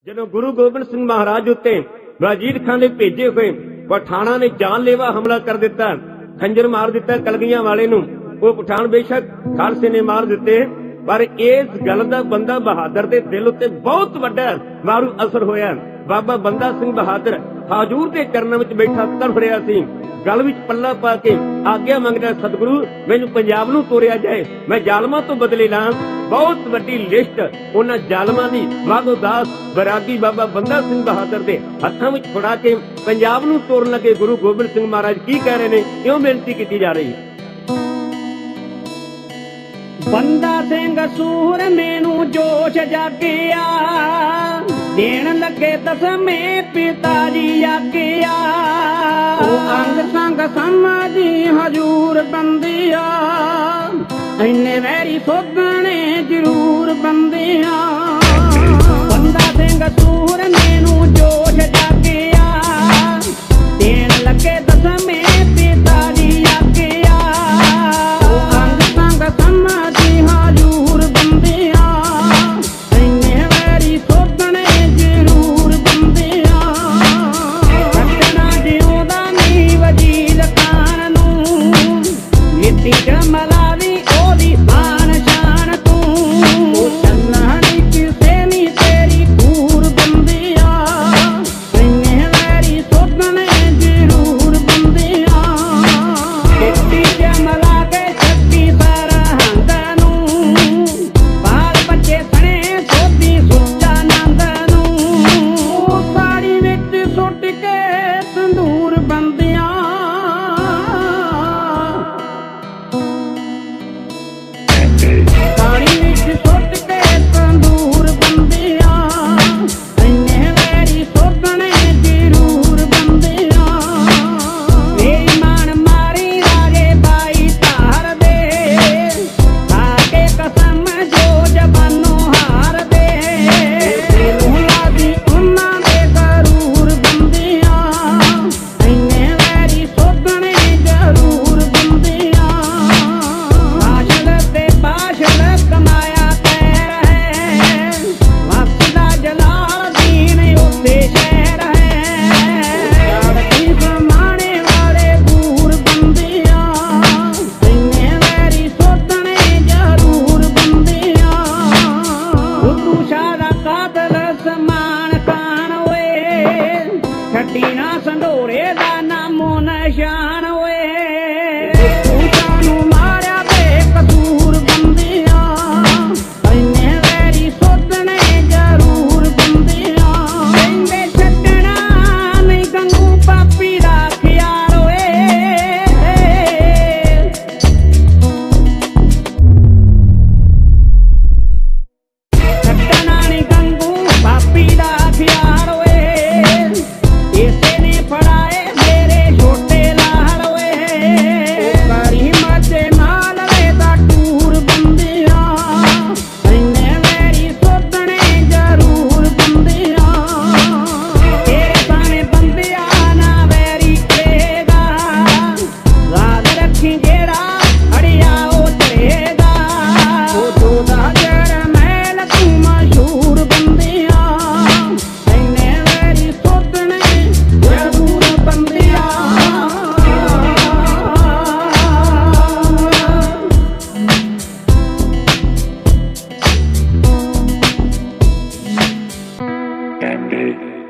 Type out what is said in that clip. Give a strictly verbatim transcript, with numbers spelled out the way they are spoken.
ਜਦੋਂ ਗੁਰੂ ਗੋਬਿੰਦ ਸਿੰਘ ਮਹਾਰਾਜ ਉੱਤੇ ਵਜ਼ੀਰ ਖਾਨ ਦੇ ਭੇਜੇ ਹੋਏ ਪਠਾਣਾ ਨੇ ਜਾਨਲੇਵਾ ਹਮਲਾ ਕਰ ਦਿੱਤਾ, ਖੰਜਰ ਮਾਰ ਦਿੱਤਾ ਕਲਗੀਆਂ ਵਾਲੇ ਨੂੰ। ਉਹ ਪਠਾਨ ਬੇਸ਼ੱਕ ਖਾਲਸੇ ਨੇ ਮਾਰ ਦਿੱਤੇ, ਪਰ ਇਸ ਗੱਲ ਦਾ ਬੰਦਾ ਬਹਾਦਰ ਦੇ ਦਿਲ ਉੱਤੇ ਬਹੁਤ ਵੱਡਾ ਮਾਰੂ ਅਸਰ ਹੋਇਆ। ਬਾਬਾ ਬੰਦਾ ਸਿੰਘ ਬਹਾਦਰ ਹਾਜ਼ੂਰ ਦੇ ਚਰਨਾਂ ਵਿੱਚ ਬੈਠਾ ਤੜਫ ਰਿਹਾ ਸੀ, ਗਲ ਵਿੱਚ ਪੱਲਾ ਪਾ ਕੇ ਆਗਿਆ ਮੰਗਦਾ, ਸਤਿਗੁਰੂ ਮੈਨੂੰ ਪੰਜਾਬ ਨੂੰ ਤੋਰਿਆ ਜਾਏ, ਮੈਂ ਜ਼ਾਲਮਾਂ ਤੋਂ ਬਦਲੇ ਲਾਂ। ਬਹੁਤ ਵੱਡੀ ਲਿਸਟ ਉਹਨਾਂ ਜ਼ਾਲਮਾਂ ਦੀ ਮਾਧੋ ਦਾਸ ਬਰਾਗੀ ਬਾਬਾ ਬੰਦਾ ਸਿੰਘ ਬਹਾਦਰ ਦੇ ਹੱਥਾਂ ਵਿੱਚ ਫੜਾ ਕੇ ਪੰਜਾਬ ਨੂੰ ਤੋਰਨ ਲੱਗੇ। ਗੁਰੂ ਗੋਬਿੰਦ ਸਿੰਘ ਮਹਾਰਾਜ ਕੀ ਕਹਿ ਰਹੇ ਨੇ, ਕਿਉਂ ਬੇਨਤੀ ਕੀਤੀ ਜਾ ਰਹੀ ਹੈ? ਬੰਦਾ ਸਿੰਘ ਸੂਰ ਮੈਨੂੰ ਜੋਸ਼ ਜਾਗਿਆ, ਦੇਣ ਲੱਗੇ ਦਸਵੇਂ ਪਿਤਾ ਜੀ ਆਗਿਆ। ਉਹ ਅੰਗ ਸੰਗ ਸਮਾਜੀ ਹਜੂਰ ਬੰਦਿਆ, ਇੰਨੇ ਵੈਰੀ ਸੋਧਣੇ ਜ਼ਰੂਰ ਬੰਦਿਆ। ਬੰਦਾ ਸਿੰਘ ਸੂਰ ਮੈਨੂੰ ਜੋਸ਼ ਜਾਗਿਆ, ਦੇਣ ਲੱਗੇ ਦਸਵੇਂ ਪਿਤਾ ਜੀ ਆਗਿਆ। ਉਹ ਅੰਗ ਸੰਗ ਸਮਾਜੀ ਹਜੂਰ ਬੰਦਿਆ, ਇੰਨੇ ਵੈਰੀ ਸੋਧਣੇ ਜ਼ਰੂਰ ਬੰਦਿਆ। ਕੱਟਣਾ ਜਿਉਂਦਾ ਨੀ ਵਜ਼ੀਰ ਖਾਨ ਨੂੰ, ਨੀਤੀ ਜਮਲਾ ਦੀ ਉਹਦੀ ਆਨ ਸ਼ਾਨ ਤੂੰ। ਉਹ ਚੱਲਣਾ ਨੀ ਕਿਸੇ ਨੀ ਤੇਰੀ ਖੂਰ ਬੰਦਿਆ, ਇੰਨੇ ਵੈਰੀ ਸੋਧਣੇ ਜ਼ਰੂਰ ਬੰਦਿਆ। ਨੀਤੀ ਜਮਲਾ ਕੇ ਸ਼ਕਤੀ ਸਰਹੰਦ ਨੂੰ, ਬਾਲ ਬੱਚੇ ਸਣੇ ਸੋਧੀ ਸੁੱਚਾ ਨੰਦ ਨੂੰ। ਸਾੜੀ ਵਿੱਚ ਸੁੱਟ ਕੇ ਤੰਦੂਰ ਬੰਦਿਆ, ਸਾੜੀ ਵਿੱਚ ਸੁੱਟ ਕੇ ਤੰਦੂਰ ਬੰਦਿਆ, ਇੰਨੇ ਵੈਰੀ ਸੋਧਣੇ ਜ਼ਰੂਰ ਬੰਦਿਆ। ਮੇਰੀ ਮਾਨ ਮਾਰੀ ਰਾਜੇ ਬਾਈ ਧਾਰ ਦੇ, ਖਾ ਕੇ ਕਸਮ ਜੋ ਜ਼ਬਾਨੋਂ ਹਾਰ ਦੇ। ਦਿਲੋਂ ਲਾਦੀ ਉਹਨਾਂ ਦੇ ਜ਼ਰੂਰ ਬੰਦਿਆ, ਇੰਨੇ ਵੈਰੀ ਸੋਧਣੇ ਜ਼ਰੂਰ ਬੰਦਿਆ। ਬਾਸ਼ਲ ਤੇ ਬਾਸ਼ਲ ਕਮਾਇਆ ਤੈਰ ਹੈ, ਵਕਤ ਦਾ ਜਲਾਲ ਦੀਨ ਉੱਤੇ ਸ਼ਹਿਰ ਹੈ। ਲੜਕੀ ਸਮਾਣੇ ਵਾਲੇ ਬੂਰ ਬੰਦਿਆ, ਇੰਨੇ ਵੈਰੀ ਸੋਧਣੇ ਜ਼ਰੂਰ ਬੰਦਿਆ। ਬੁੱਧੂ ਸ਼ਾਹ ਦਾ ਕਾਤਲ ਸਮਾਨ ਖਾਨ ਓਏ, ਛੱਡੀ ਨਾ ਸੰਢੋਰੇ ਦਾ ਨਾਮੋ ਨਿਸ਼ਾਨ ਓਏ। ਬੁੱਧੂ ਸ਼ਾਹ ਨੂੰ ਮਾਰਿਆ ਬੇਕਸੂਰ ਬੰਦਿਆ, ਇੰਨੇ ਵੈਰੀ ਸੋਧਣੇ ਜ਼ਰੂਰ ਬੰਦਿਆ। ਕਹਿੰਦੇ ਛੱਡਣਾ ਨਹੀਂ ਗੰਗੂ ਪਾਪੀ ਦਾ ਖਿਆਲ ਓਏ, ਛੱਡਣਾ ਨਹੀਂ ਗੰਗੂ ਪਾਪੀ ਦਾ ਖਿਆਲ ਓਏ। ਇਸੇ ਨੇ ਫੜਾਏ ਮੇਰੇ ਛੋਟੇ ਲਾਲ ਓਏ। ਕਰੀ ਮੱਝੇ ਨਾਲ ਵੇ ਦਾ ਟੂਰ ਬੰਦਿਆ, ਇੰਨੇ ਵੈਰੀ ਸੋਧਣੇ ਜ਼ਰੂਰ ਬੰਦਿਆ। ਤੇਰੇ ਸਾਹਮਣੇ ਬੰਦਿਆ ਨਾ ਵੈਰੀ ਕਰੇਗਾ, ਯਾਦ ਰੱਖੀ ਜਿਹੜਾ ਅੜਿਆ ਉਹ ਚੜੇਗਾ। ਉਹ ਦੋ ਦਾ ਜੜ ਮੈਲ ਤੂੰ ਮਸ਼ਹੂਰ ਬੰਦਿਆ, ਇੰਨੇ ਵੈਰੀ ਸੋਧਣੇ ਜ਼ਰੂਰ ਬੰਦਿਆ। Candy.